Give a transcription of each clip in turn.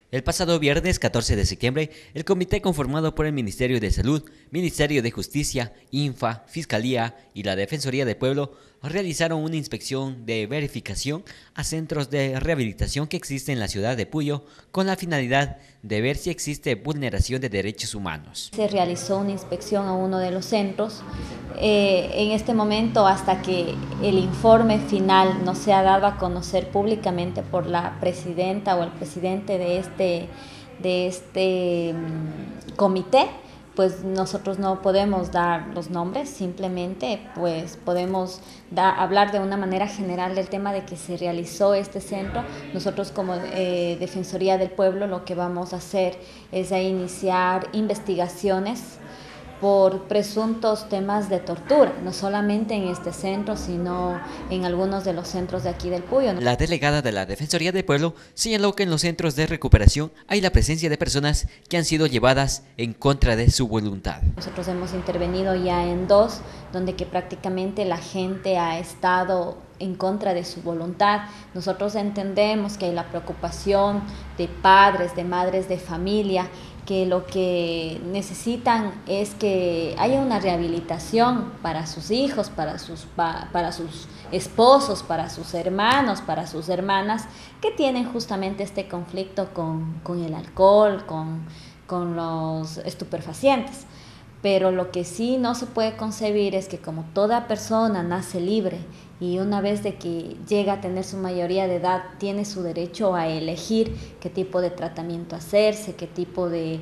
El pasado viernes 14 de septiembre, el comité conformado por el Ministerio de Salud, Ministerio de Justicia, INFA, Fiscalía y la Defensoría del Pueblo realizaron una inspección de verificación a centros de rehabilitación que existen en la ciudad de Puyo con la finalidad de ver si existe vulneración de derechos humanos. Se realizó una inspección a uno de los centros. En este momento, hasta que el informe final no sea dado a conocer públicamente por la presidenta o el presidente de este comité, pues nosotros no podemos dar los nombres, simplemente pues podemos hablar de una manera general del tema de que se realizó este centro. Nosotros como Defensoría del Pueblo lo que vamos a hacer es iniciar investigaciones por presuntos temas de tortura, no solamente en este centro, sino en algunos de los centros de aquí del Puyo. La delegada de la Defensoría del Pueblo señaló que en los centros de recuperación hay la presencia de personas que han sido llevadas en contra de su voluntad. Nosotros hemos intervenido ya en dos, donde que prácticamente la gente ha estado en contra de su voluntad. Nosotros entendemos que hay la preocupación de padres, de madres de familia, que lo que necesitan es que haya una rehabilitación para sus hijos, para sus esposos, para sus hermanos, para sus hermanas, que tienen justamente este conflicto con el alcohol, con los estupefacientes. Pero lo que sí no se puede concebir es que como toda persona nace libre y una vez de que llega a tener su mayoría de edad, tiene su derecho a elegir qué tipo de tratamiento hacerse, qué tipo de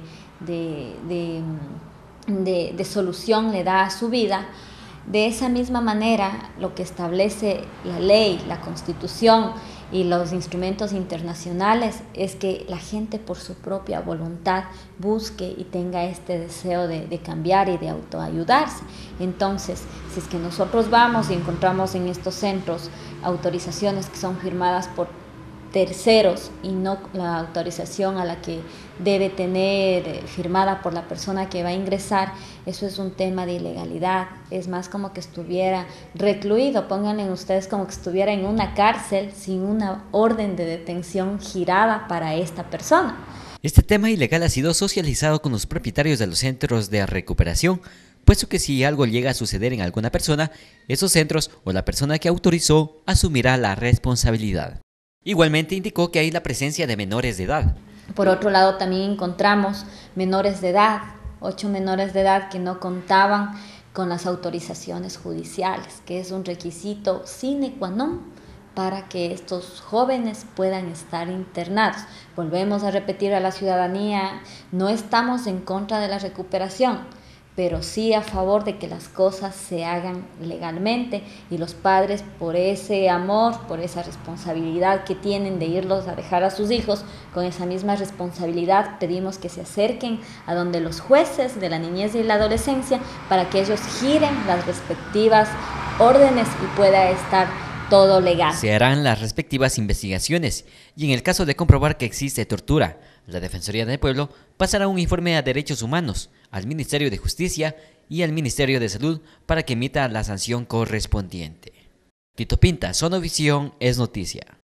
solución le da a su vida. De esa misma manera, lo que establece la ley, la Constitución y los instrumentos internacionales es que la gente por su propia voluntad busque y tenga este deseo de cambiar y de autoayudarse. Entonces, si es que nosotros vamos y encontramos en estos centros autorizaciones que son firmadas por terceros y no la autorización a la que debe tener firmada por la persona que va a ingresar, eso es un tema de ilegalidad, es más como que estuviera recluido, pónganle ustedes como que estuviera en una cárcel sin una orden de detención girada para esta persona. Este tema ilegal ha sido socializado con los propietarios de los centros de recuperación, puesto que si algo llega a suceder en alguna persona, esos centros o la persona que autorizó asumirá la responsabilidad. Igualmente indicó que hay la presencia de menores de edad. Por otro lado, también encontramos menores de edad, 8 menores de edad que no contaban con las autorizaciones judiciales, que es un requisito sine qua non para que estos jóvenes puedan estar internados. Volvemos a repetir a la ciudadanía, no estamos en contra de la recuperación, pero sí a favor de que las cosas se hagan legalmente y los padres por ese amor, por esa responsabilidad que tienen de irlos a dejar a sus hijos, con esa misma responsabilidad pedimos que se acerquen a donde los jueces de la niñez y la adolescencia para que ellos giren las respectivas órdenes y pueda estar todo legal. Se harán las respectivas investigaciones y en el caso de comprobar que existe tortura, la Defensoría del Pueblo pasará un informe a Derechos Humanos, al Ministerio de Justicia y al Ministerio de Salud para que emita la sanción correspondiente. Tito Pinta, Sonovisión es noticia.